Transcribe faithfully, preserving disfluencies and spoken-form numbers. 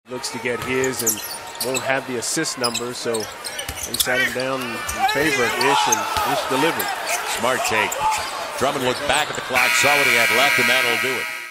Looks to get his and won't have the assist number, so they sat him down in favor of Ish, and Ish delivered. Smart take. Drummond looked back at the clock, saw what he had left, and that'll do it.